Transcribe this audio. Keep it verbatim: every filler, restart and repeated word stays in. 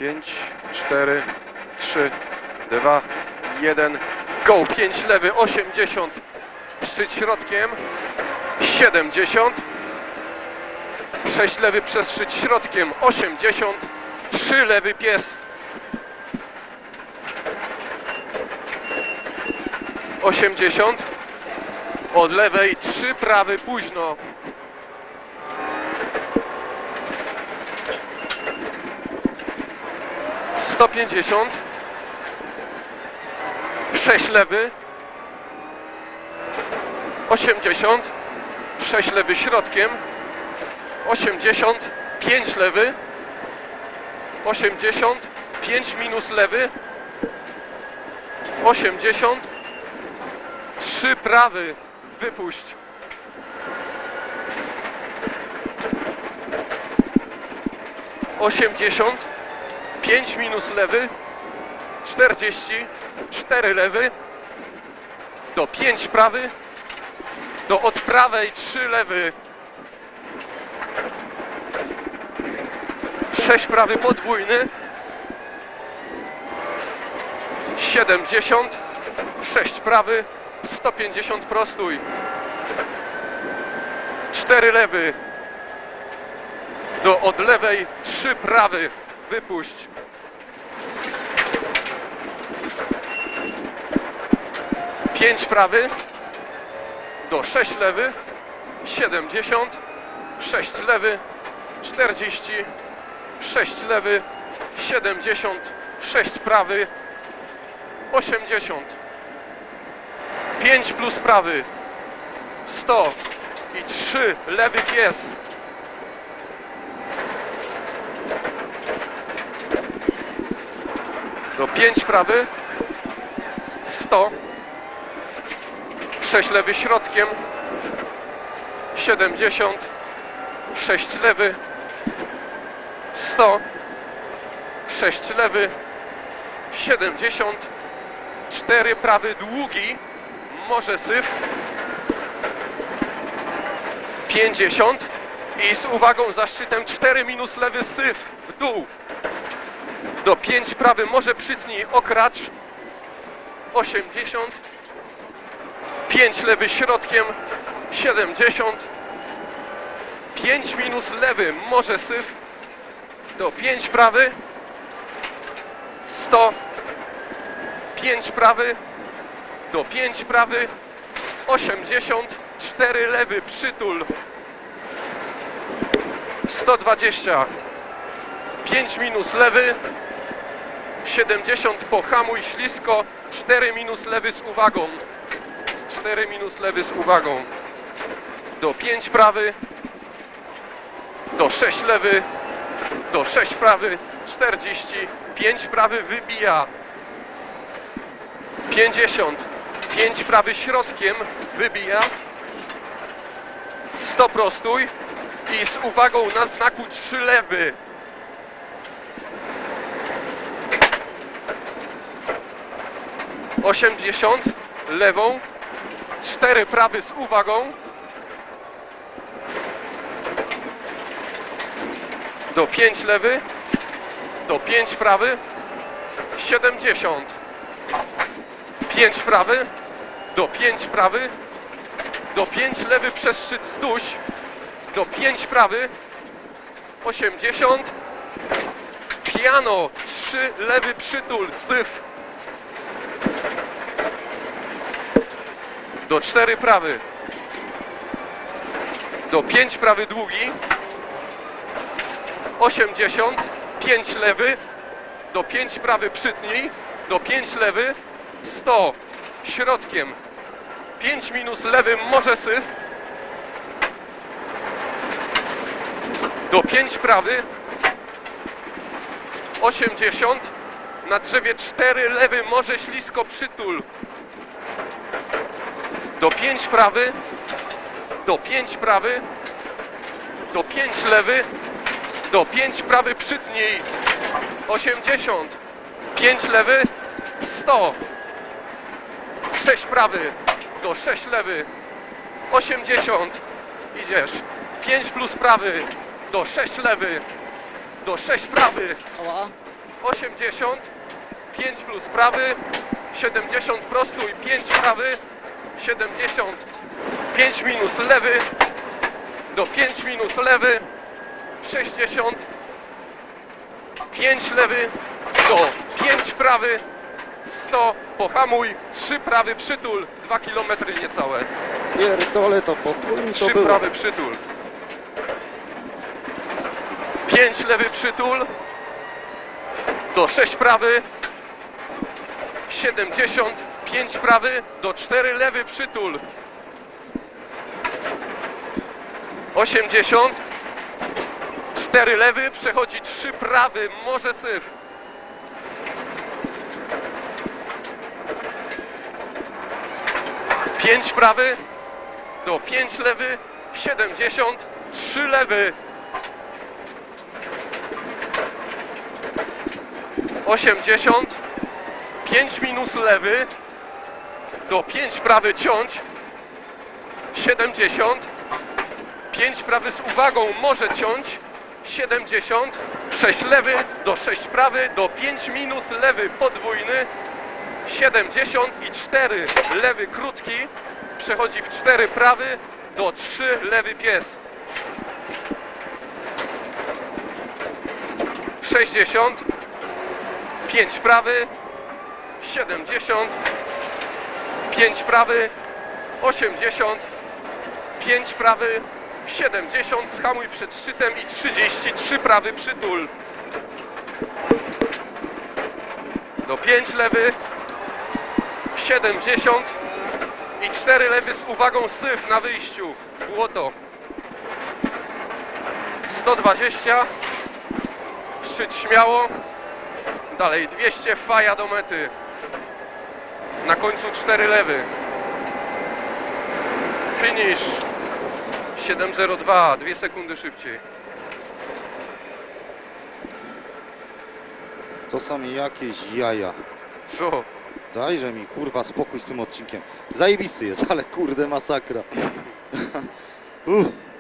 pięć, cztery, trzy, dwa, jeden, go! pięć lewy, osiemdziesiąt, szczyt środkiem, siedemdziesiąt, sześć lewy przez szczyt środkiem, osiemdziesiąt, trzy lewy pies, osiemdziesiąt, od lewej trzy prawy późno, sto pięćdziesiąt, sześć lewy, osiemdziesiąt, sześć lewy środkiem, osiemdziesiąt, pięć lewy, osiemdziesiąt, pięć minus lewy, osiemdziesiąt, trzy prawy, wypuść, osiemdziesiąt, pięć minus lewy, czterdzieści, cztery lewy, do pięć prawy, do od prawej trzy lewy, sześć prawy podwójny, siedemdziesiąt, sześć prawy, sto pięćdziesiąt prostój, cztery lewy, do od lewej trzy prawy, wypuść, pięć prawy, do sześć lewy, siedemdziesiąt, sześć lewy, czterdzieści, sześć lewy, siedemdziesiąt, sześć prawy, osiemdziesiąt, pięć plus prawy, sto i trzy lewy pies, do pięć prawy, sto, sześć lewy środkiem, siedemdziesiąt, sześć lewy, sto, sześć lewy, siedemdziesiąt, cztery prawy długi, może syf, pięćdziesiąt i z uwagą za szczytem cztery minus lewy syf w dół, do pięć prawy może przytnij okracz, osiemdziesiąt, pięć lewy środkiem, siedemdziesiąt, pięć minus lewy może syf, do pięć prawy, sto, pięć prawy, do pięć prawy, osiemdziesiąt, cztery lewy przytul, sto dwadzieścia, pięć minus lewy, siedemdziesiąt pohamuj ślisko, cztery minus lewy z uwagą, cztery minus lewy z uwagą, do pięć prawy, do sześć lewy, do sześć prawy, czterdzieści, pięć prawy wybija, pięćdziesiąt, pięć prawy środkiem wybija, sto prostój i z uwagą na znaku trzy lewy, osiemdziesiąt, lewą, cztery prawy z uwagą, do pięć lewy, do pięć prawy, siedemdziesiąt, pięć prawy, do pięć prawy, do pięć lewy przez szczyt stóś, do pięć prawy, osiemdziesiąt, piano, trzy lewy przytul, syf, do cztery prawy, do pięć prawy długi, osiemdziesiąt, pięć lewy, do pięć prawy przytnij, do pięć lewy, sto, środkiem, pięć minus lewy może syf, do pięć prawy, osiemdziesiąt, na drzewie cztery lewy może ślisko przytul, do pięć prawy, do pięć prawy, do pięć lewy, do pięć prawy przytnij, osiemdziesiąt, pięć lewy, sto, sześć prawy, do sześć lewy, osiemdziesiąt, idziesz, pięć plus prawy, do sześć lewy, do sześć prawy, Ała. osiemdziesiąt, pięć plus prawy, siedemdziesiąt prostuj, pięć prawy, siedemdziesiąt, pięć minus lewy, do pięć minus lewy, sześćdziesiąt, pięć lewy, do pięć prawy, sto, pohamuj, trzy prawy przytul, dwa kilometry niecałe, Pierdolę to, podwójnie to trzy było. prawy przytul, pięć lewy przytul, do sześć prawy, siedemdziesiąt, pięć prawy, do cztery lewy przytul, osiemdziesiąt, cztery lewy, przechodzi trzy prawy, może syf, pięć prawy, do pięć lewy, siedemdziesiąt, trzy lewy, osiemdziesiąt, pięć minus lewy, do pięć prawy ciąć, siedemdziesiąt, pięć prawy z uwagą może ciąć, siedemdziesiąt, sześć lewy, do sześć prawy, do pięć minus lewy podwójny, siedemdziesiąt i cztery lewy krótki, przechodzi w cztery prawy, do trzy lewy pies, sześćdziesiąt, pięć prawy, siedemdziesiąt, pięć prawy, osiemdziesiąt, pięć prawy, siedemdziesiąt, schamuj przed szczytem i trzydzieści, trzy prawy przytul, do pięć lewy, siedemdziesiąt i cztery lewy z uwagą syf na wyjściu, błoto, sto dwadzieścia, szczyt śmiało, dalej dwieście, faja do mety, na końcu cztery lewy, finish, siedem zero dwa, dwie sekundy szybciej. To są jakieś jaja. Co? Dajże mi kurwa spokój z tym odcinkiem. Zajebisty jest, ale kurde masakra. Uff.